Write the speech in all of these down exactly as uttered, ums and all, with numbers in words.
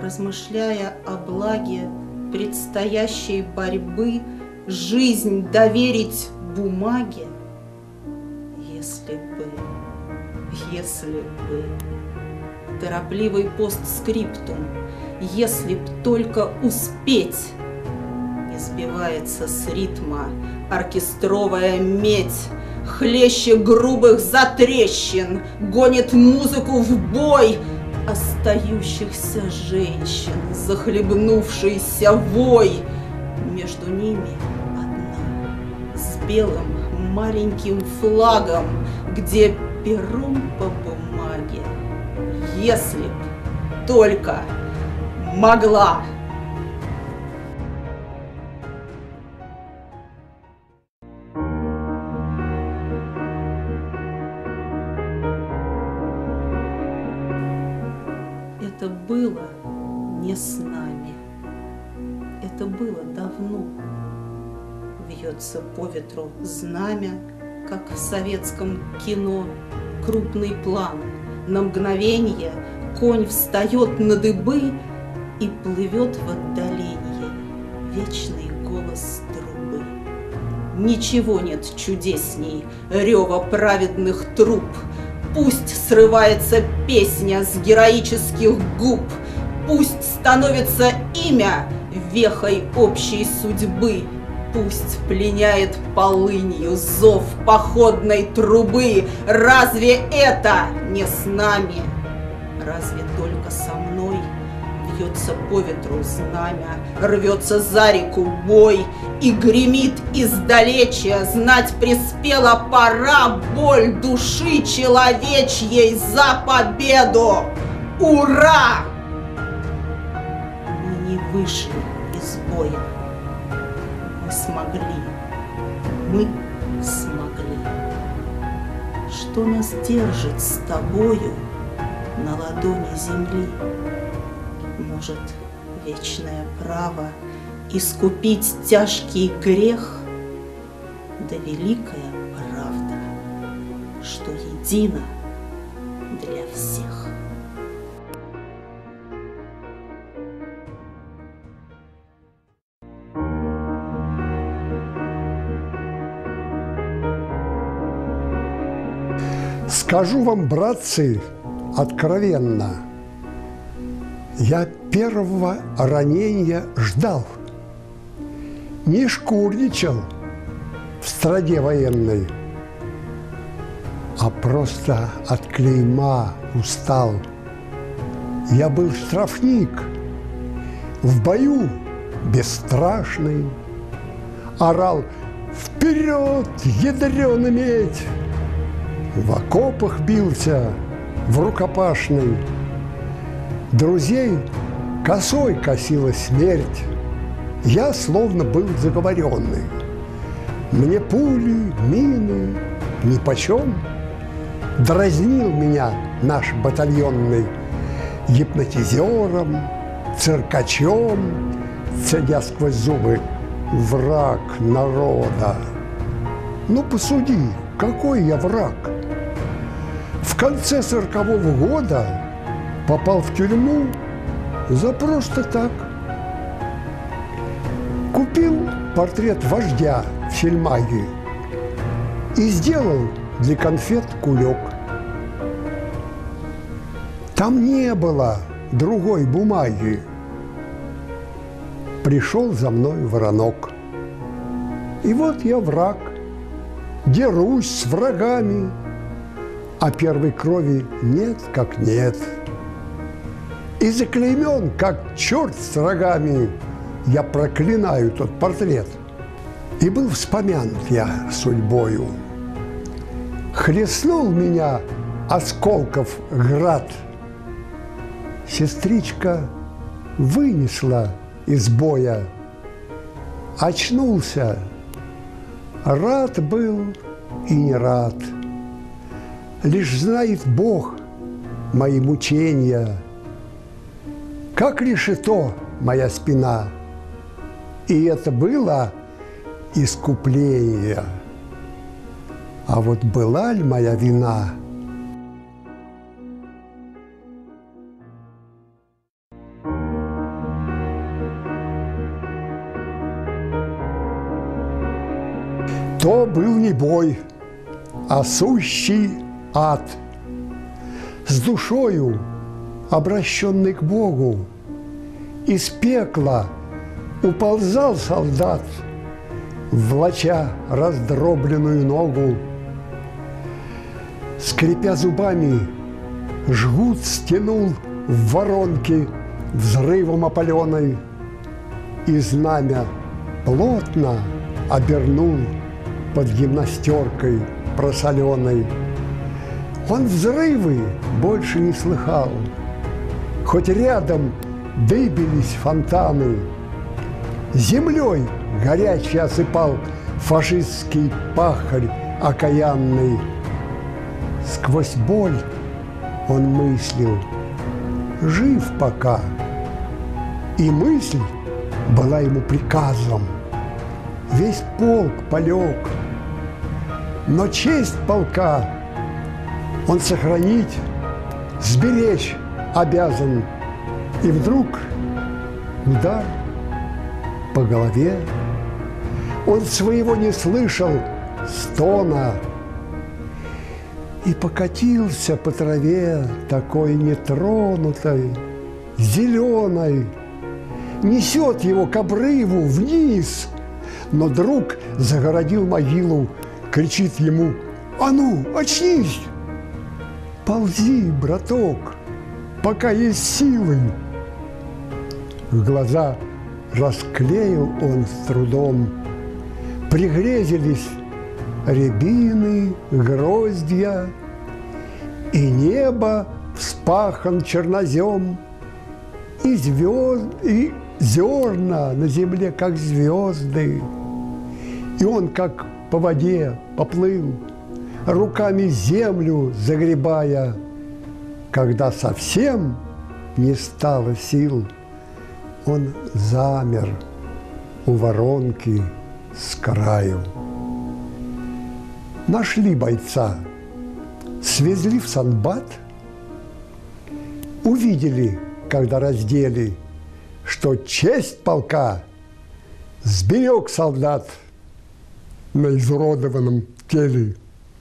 размышляя о благе предстоящей борьбы, жизнь доверить бумаге? Если бы, если бы, торопливый постскриптум, если б только успеть, не сбивается с ритма оркестровая медь, хлеще грубых затрещин, гонит музыку в бой остающихся женщин, захлебнувшийся вой. Между ними одна, с белым маленьким флагом, где пером по бумаге, если б только могла. Это было не с нами, это было давно. Вьется по ветру знамя, как в советском кино, крупный план. На мгновенье конь встает на дыбы и плывет в отдаленье вечный голос трубы. Ничего нет чудесней рева праведных труп. Пусть срывается песня с героических губ, пусть становится имя вехой общей судьбы, пусть пленяет полынью зов походной трубы. Разве это не с нами? Разве только со мной вьется по ветру знамя, рвется за реку бой и гремит издалече? Знать приспела пора, боль души человечьей за победу! Ура! Мы не вышли из боя. Мы смогли, мы смогли. Что нас держит с тобою на ладони земли? Может, вечное право искупить тяжкий грех, да великая правда, что едина для всех. Скажу вам, братцы, откровенно, я первого ранения ждал, не шкурничал в стране военной, а просто от клейма устал. Я был штрафник, в бою бесстрашный, орал «Вперед, ядрёна медь!» В окопах бился, в рукопашной. Друзей косой косила смерть. Я словно был заговоренный. Мне пули, мины нипочем. Дразнил меня наш батальонный гипнотизером, циркачом, цедя сквозь зубы: враг народа. Ну, посуди, какой я враг? В конце сорокового года попал в тюрьму за просто так. Купил портрет вождя в сельмаге и сделал для конфет кулек. Там не было другой бумаги. Пришел за мной воронок. И вот я враг, дерусь с врагами, а первой крови нет как нет. И заклеймен, как черт с рогами, я проклинаю тот портрет. И был вспомянут я судьбою. Хлестнул меня осколков град. Сестричка вынесла из боя. Очнулся, рад был и не рад. Лишь знает Бог мои мучения, как решето моя спина. И это было искупление. А вот была ли моя вина? То был не бой, а сущий ад. С душою, обращенный к Богу, из пекла уползал солдат, влача раздробленную ногу. Скрипя зубами, жгут стянул в воронке взрывом опаленной, и знамя плотно обернул под гимнастеркой просоленой. Он взрывы больше не слыхал, хоть рядом дыбились фонтаны. Землей горячий осыпал фашистский пахарь окаянный. Сквозь боль он мыслил: жив пока. И мысль была ему приказом. Весь полк полег, но честь полка он сохранить, сберечь обязан. И вдруг удар по голове. Он своего не слышал стона и покатился по траве такой нетронутой, зеленой. Несет его к обрыву вниз, но друг загородил могилу, кричит ему: «А ну, очнись! Ползи, браток, пока есть силы!» Глаза расклеил он с трудом, пригрезились рябины, гроздья, и небо вспахан чернозем, и звезд, и зерна на земле, как звезды. И он, как по воде, поплыл, руками землю загребая. Когда совсем не стало сил, он замер у воронки с краю. Нашли бойца, свезли в Санбат, увидели, когда раздели, что честь полка сберег солдат на изуродованном теле.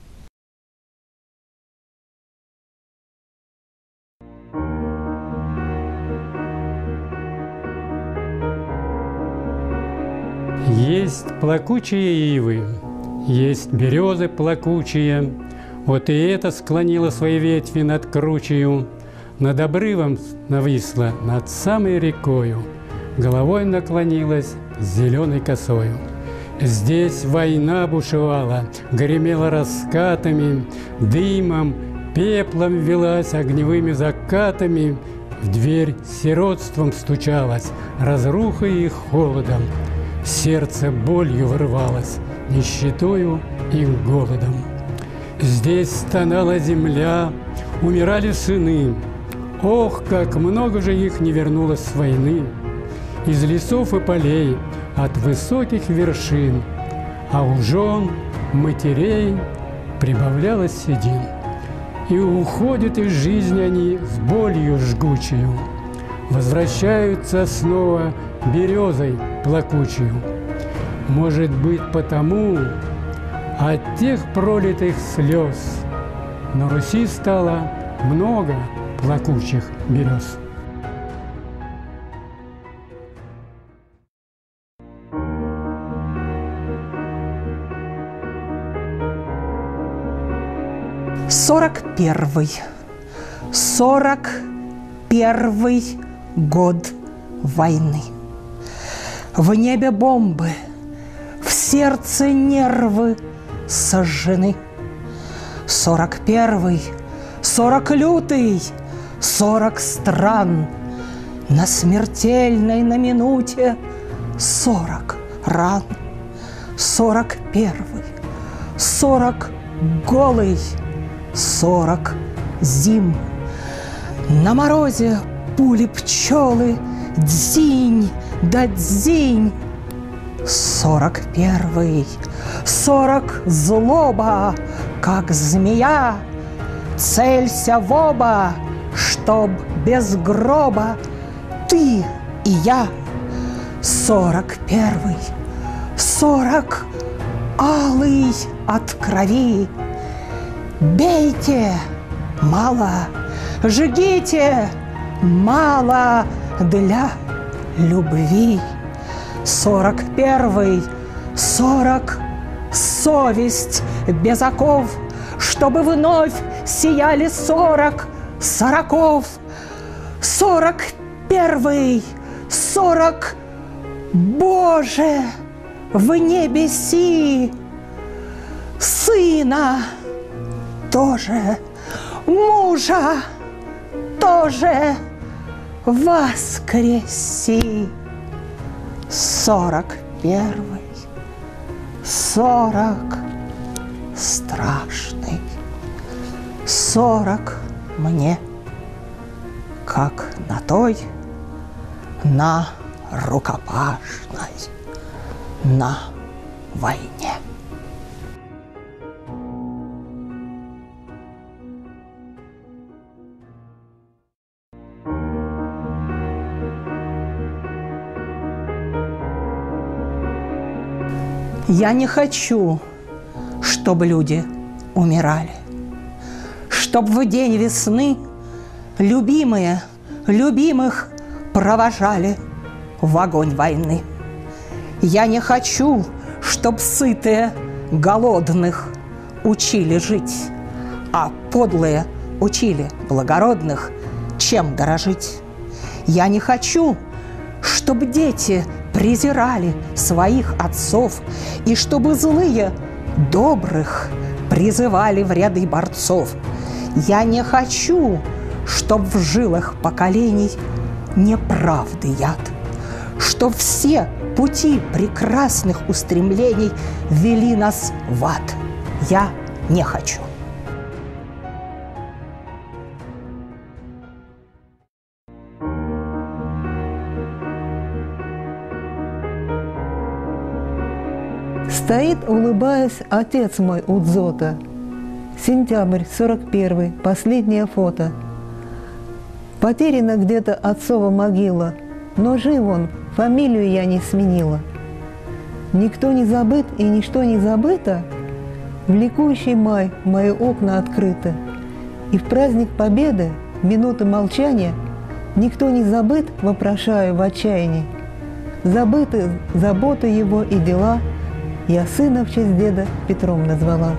Есть плакучие ивы, есть березы плакучие, вот и это склонило свои ветви над кручею, над обрывом нависла, над самой рекою, головой наклонилась зеленой косою. Здесь война бушевала, гремела раскатами, дымом, пеплом велась огневыми закатами, в дверь сиротством стучалась, разрухой и холодом. Сердце болью вырвалось, нищетою и голодом. Здесь стонала земля, умирали сыны. Ох, как много же их не вернулось с войны! Из лесов и полей, от высоких вершин, а у жен, матерей прибавлялось седин. И уходят из жизни они с болью жгучею, возвращаются снова березой плакучую. Может быть, потому от тех пролитых слез на Руси стало много плакучих берез. Сорок первый. Сорок первый год войны. В небе бомбы, в сердце нервы сожжены. Сорок первый, сорок лютый, сорок стран. На смертельной на минуте сорок ран. Сорок первый, сорок голый, сорок зим. На морозе пули пчелы, дзинь да дзинь. Сорок первый, сорок злоба, как змея. Целься в оба, чтоб без гроба ты и я. Сорок первый, сорок алый от крови. Бейте, мало, жгите, мало для любви. Сорок первый, сорок, совесть без оков, чтобы вновь сияли сорок сороков. Сорок первый, сорок, Боже, в небеси, сына тоже, мужа тоже воскреси. Сорок первый, сорок страшный, сорок мне, как на той, на рукопашной, на войне. Я не хочу, чтобы люди умирали, чтоб в день весны любимые любимых провожали в огонь войны. Я не хочу, чтоб сытые голодных учили жить, а подлые учили благородных, чем дорожить. Я не хочу, чтоб дети презирали своих отцов, и чтобы злые добрых призывали в ряды борцов. Я не хочу, чтоб в жилах поколений неправды яд, чтоб все пути прекрасных устремлений вели нас в ад. Я не хочу. Стоит, улыбаясь, отец мой у дзота. Сентябрь, сорок первый, последнее фото. Потеряна где-то отцова могила, но жив он, фамилию я не сменила. Никто не забыт и ничто не забыто, в ликующий май мои окна открыты. И в праздник Победы, минуты молчания, никто не забыт, вопрошаю в отчаянии. Забыты заботы его и дела, я сына в честь деда Петром назвала.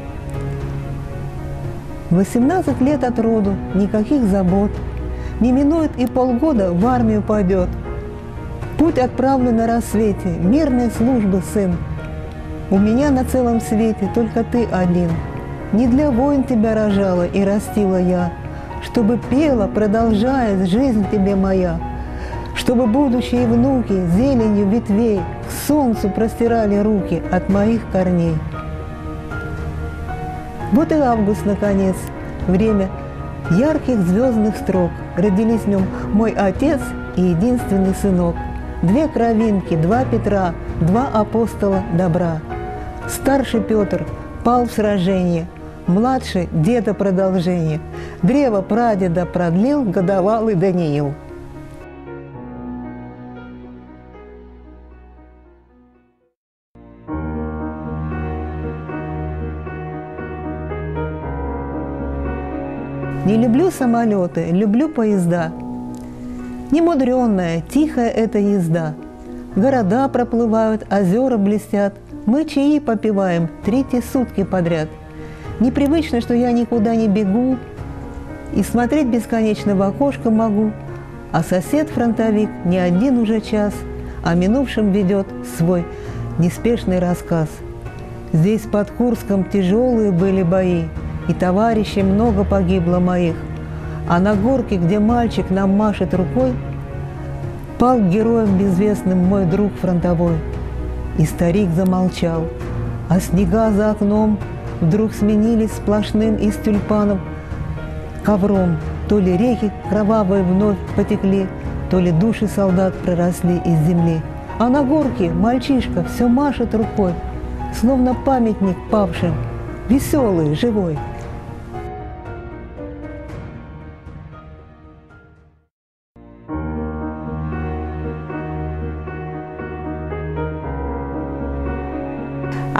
Восемнадцать лет от роду, никаких забот, не минует и полгода в армию пойдет. Путь отправлю на рассвете, мирной службы сын. У меня на целом свете только ты один. Не для войн тебя рожала и растила я, чтобы пела, продолжая жизнь тебе моя, чтобы будущие внуки зеленью ветвей к солнцу простирали руки от моих корней. Вот и август, наконец, время ярких звездных строк. Родились в нем мой отец и единственный сынок. Две кровинки, два Петра, два апостола добра. Старший Петр пал в сражении, младший деда продолжение. Древо прадеда продлил годовалый Даниил. Не люблю самолеты, люблю поезда. Немудренная, тихая эта езда. Города проплывают, озера блестят. Мы чаи попиваем третьи сутки подряд. Непривычно, что я никуда не бегу и смотреть бесконечно в окошко могу. А сосед-фронтовик не один уже час о минувшем ведет свой неспешный рассказ. Здесь под Курском тяжелые были бои, и товарищей много погибло моих. А на горке, где мальчик нам машет рукой, пал героем безвестным мой друг фронтовой. И старик замолчал, а снега за окном вдруг сменились сплошным из тюльпанов ковром. То ли реки кровавые вновь потекли, то ли души солдат проросли из земли. А на горке мальчишка все машет рукой, словно памятник павшим, веселый, живой.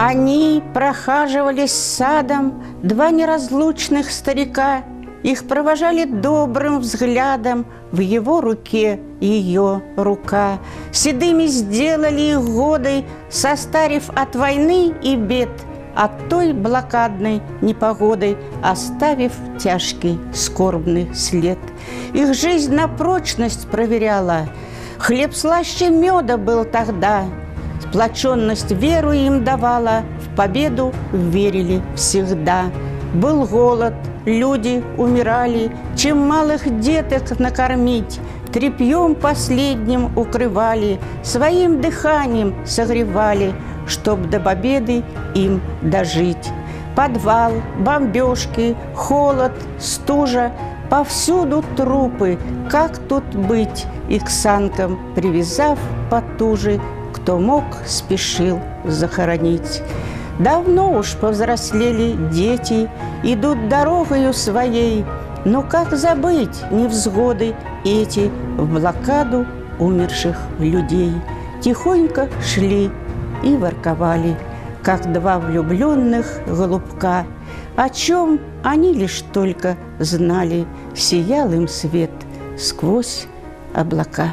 Они прохаживались садом, два неразлучных старика. Их провожали добрым взглядом, в его руке ее рука. Седыми сделали их годы, состарив от войны и бед, от той блокадной непогоды, оставив тяжкий скорбный след. Их жизнь на прочность проверяла, хлеб слаще меда был тогда. Сплоченность веру им давала, в победу верили всегда. Был голод, люди умирали, чем малых деток накормить. Тряпьем последним укрывали, своим дыханием согревали, чтоб до победы им дожить. Подвал, бомбежки, холод, стужа, повсюду трупы. Как тут быть? И к санкам привязав потуже, кто мог, спешил захоронить. Давно уж повзрослели дети, идут дорогою своей, но как забыть невзгоды эти в блокаду умерших людей? Тихонько шли и ворковали, как два влюбленных голубка. О чем они лишь только знали, сиял им свет сквозь облака.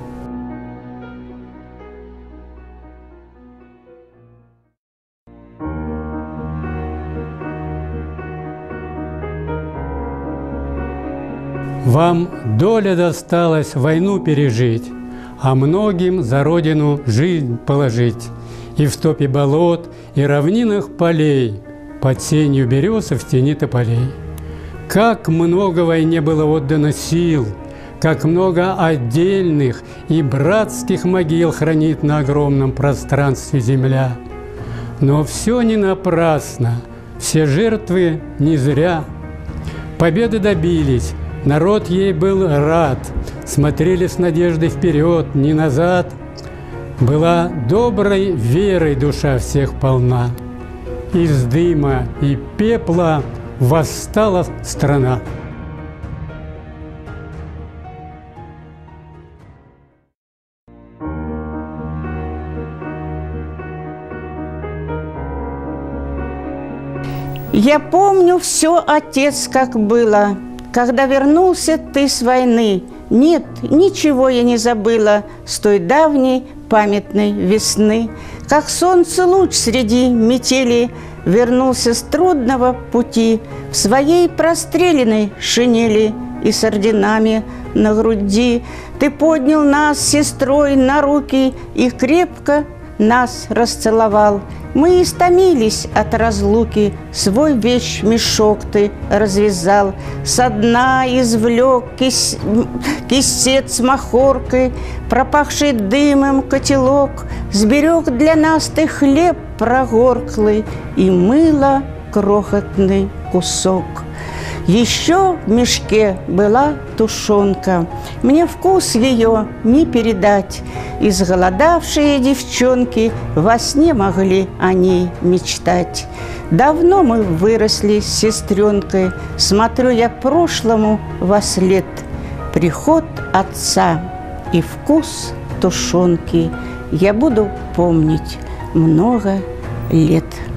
Вам доля досталась войну пережить, а многим за родину жизнь положить. И в топе болот, и равнинах полей, под сенью берез и в тени тополей. Как много войне было отдано сил, как много отдельных и братских могил хранит на огромном пространстве земля. Но все не напрасно, все жертвы не зря. Победы добились, народ ей был рад, смотрели с надеждой вперед, не назад. Была доброй верой душа всех полна, из дыма и пепла восстала страна. Я помню все, отец, как было, когда вернулся ты с войны. Нет, ничего я не забыла с той давней памятной весны. Как солнце луч среди метели вернулся с трудного пути в своей простреленной шинели и с орденами на груди. Ты поднял нас с сестрой на руки и крепко нас расцеловал. Мы истомились от разлуки, свой вещмешок ты развязал, со дна извлек кис... кисет с махоркой, пропахший дымом котелок, сберег для нас ты хлеб прогорклый и мыло крохотный кусок. Еще в мешке была тушенка, мне вкус ее не передать. Изголодавшие девчонки во сне могли о ней мечтать. Давно мы выросли с сестренкой, смотрю я прошлому вослед. Приход отца и вкус тушенки я буду помнить много лет.